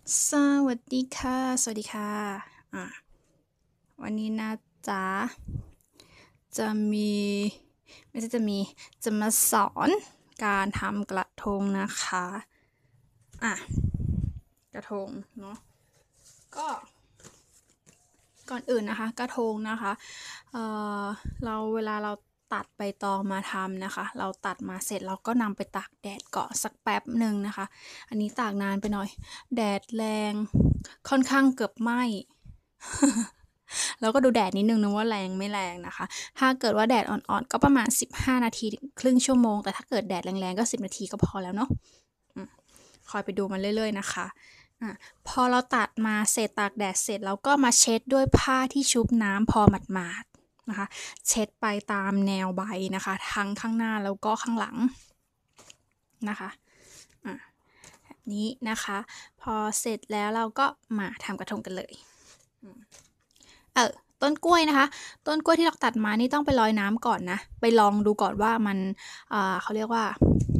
สวัสดีค่ะ สวัสดีค่ะอ่ะวันนี้นะจ๊ะจะมีไม่ใช่จะมาสอนการทำกระทงนะคะอ่ะกระทงเนาะก็ก่อนอื่นนะคะกระทงนะคะเอ่อเวลาเราตัดใบตองมาทำนะคะเราตัดมาเสร็จเราก็นำไปตากแดดก่อนสักแป๊บหนึ่งนะคะอันนี้ตากนานไปหน่อยแดดแรงค่อนข้างเกือบไหม้ แล้วก็ดูแดดนิดนึงนะว่าแรงไม่แรงนะคะถ้าเกิดว่าแดดอ่อนๆก็ประมาณ15นาทีถึงครึ่งชั่วโมงแต่ถ้าเกิดแดดแรงๆก็10นาทีก็พอแล้วเนาะคอยไปดูมันเรื่อยๆนะคะพอเราตัดมาเสร็จตากแดดเสร็จแล้วก็มาเช็ดด้วยผ้าที่ชุบน้ำพอหมาดๆนะคะเช็ดไปตามแนวใบนะคะทั้งข้างหน้าแล้วก็ข้างหลังนะคะแบบนี้นะคะพอเสร็จแล้วเราก็มาทำกระทงกันเลยเออต้นกล้วยนะคะต้นกล้วยที่เราตัดมานี่ต้องไปลอยน้ำก่อนนะไปลองดูก่อนว่ามันเขาเรียกว่า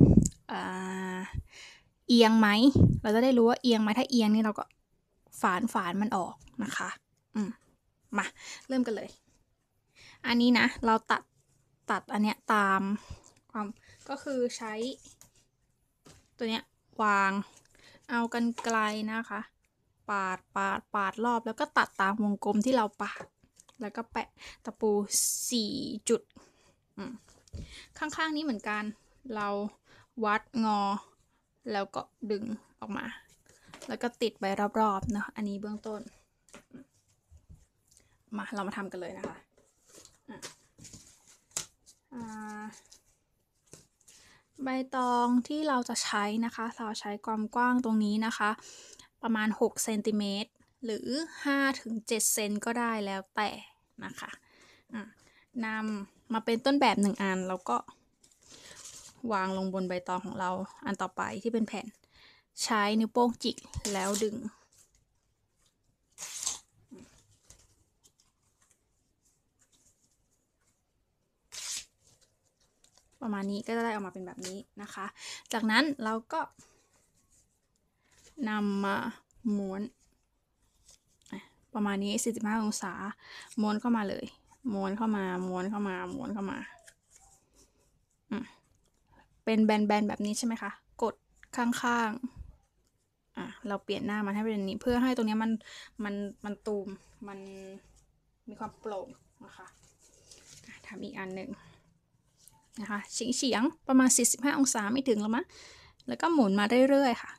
เอียงไหมเราจะได้รู้ว่าเอียงไหมถ้าเอียงนี่เราก็ฝานมันออกนะคะมาเริ่มกันเลยอันนี้นะเราตัดอันเนี้ยตามความก็คือใช้ตัวเนี้ยวางเอากรรไกรนะคะปาดรอบแล้วก็ตัดตามวงกลมที่เราปาดแล้วก็แปะตะปู4จุดข้างๆนี้เหมือนกันเราวัดงอแล้วก็ดึงออกมาแล้วก็ติดไปรอบๆเนาะอันนี้เบื้องต้นมาเรามาทำกันเลยนะคะใบตองที่เราจะใช้นะคะเราใช้ความกว้างตรงนี้นะคะประมาณ6เซนติเมตรหรือ5ถึง7เซนก็ได้แล้วแต่นะคะนำมาเป็นต้นแบบ1อันแล้วก็วางลงบนใบตองของเราอันต่อไปที่เป็นแผ่นใช้นิ้วโป้งจิกแล้วดึงประมาณนี้ก็จะได้ออกมาเป็นแบบนี้นะคะจากนั้นเราก็นำมาม้วนประมาณนี้45องศาม้วนเข้ามาเลยม้วนเข้ามาม้วนเข้ามาม้วนเข้ามาเป็นแบนๆแบบนี้ใช่ไหมคะกดข้างๆเราเปลี่ยนหน้ามันให้เป็นนี้เพื่อให้ตรงนี้มันตูมมันมีความโปร่งนะคะทำอีกอันหนึ่งนะคะเฉียงประมาณ45องศาไม่ถึงแล้วมั้งแล้วก็หมุนมาเรื่อยๆค่ะ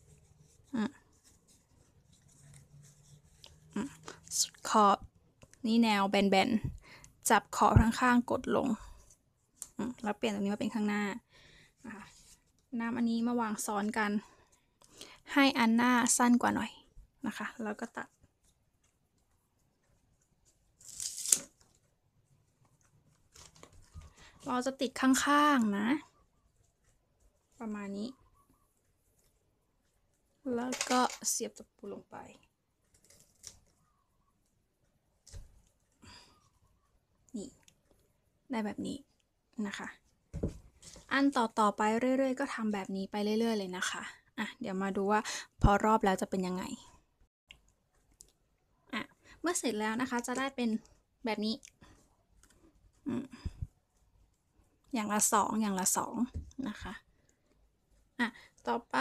ขอบนี่แนวแบนๆจับขอบข้างๆกดลงแล้วเปลี่ยนตรงนี้มาเป็นข้างหน้านะคะนำอันนี้มาวางซ้อนกันให้อันหน้าสั้นกว่าหน่อยนะคะแล้วก็ตัดเราจะติดข้างๆนะประมาณนี้แล้วก็เสียบตะปูลงไปนี่ได้แบบนี้นะคะอันต่อไปเรื่อยๆก็ทำแบบนี้ไปเรื่อยๆเลยนะคะเดี๋ยวมาดูว่าพอรอบแล้วจะเป็นยังไงเมื่อเสร็จแล้วนะคะจะได้เป็นแบบนี้อย่างละสองนะคะต่อไป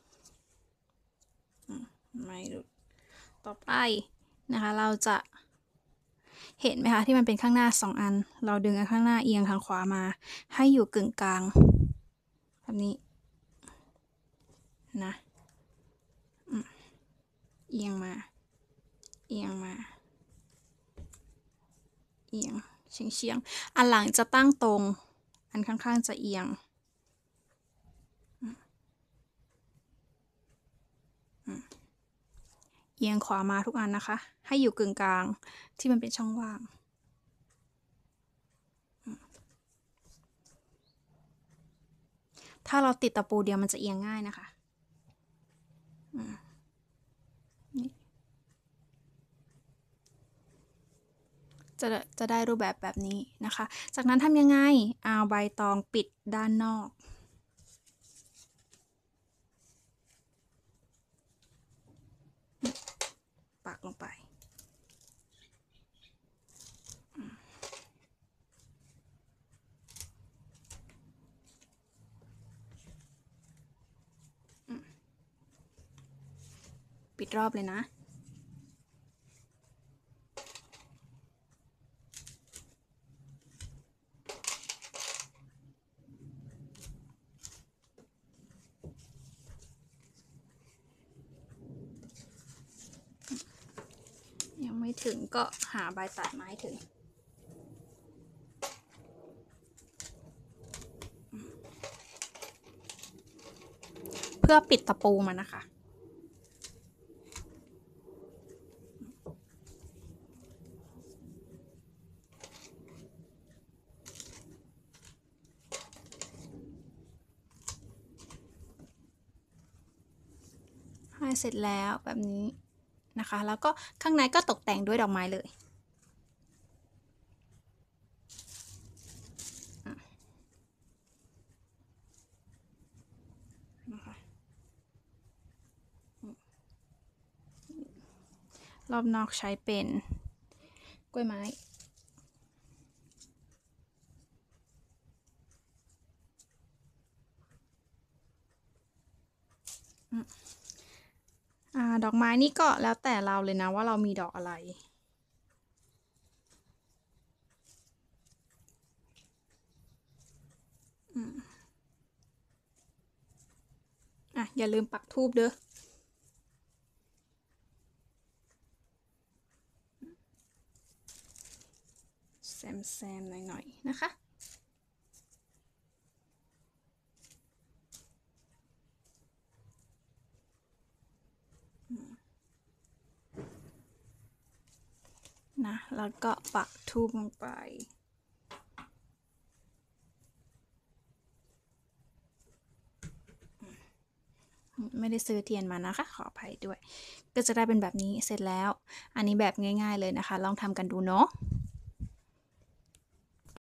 ไม่ดูต่อไปนะคะเราจะเห็นไหมคะที่มันเป็นข้างหน้า2อันเราดึงอันข้างหน้าเอียงทางขวามาให้อยู่กึ่งกลางแบบนี้นะเอียงมาเอียงมาเอียงเฉียงอันหลังจะตั้งตรงอันข้างๆจะเอียงเอียงขวามาทุกอันนะคะให้อยู่กึ่งกลางที่มันเป็นช่องว่างถ้าเราติดตะปูเดียวมันจะเอียงง่ายนะคะจะได้รูปแบบนี้นะคะจากนั้นทำยังไงเอาใบตองปิดด้านนอกปักลงไปปิดรอบเลยนะยังไม่ถึงก็หาใบตัดไม้ถึงเพื่อปิดตะปูมันนะคะให้เสร็จแล้วแบบนี้นะคะแล้วก็ข้างในก็ตกแต่งด้วยดอกไม้เลยนะคะรอบนอกใช้เป็นกล้วยไม้ดอกไม้นี่ก็แล้วแต่เราเลยนะว่าเรามีดอกอะไรอย่าลืมปักธูปเด้อแซมหน่อยๆนะคะนะแล้วก็ปักธูปลงไปไม่ได้ซื้อเทียนมานะคะขออภัยด้วยก็จะได้เป็นแบบนี้เสร็จแล้วอันนี้แบบง่ายๆเลยนะคะลองทำกันดูเนาะ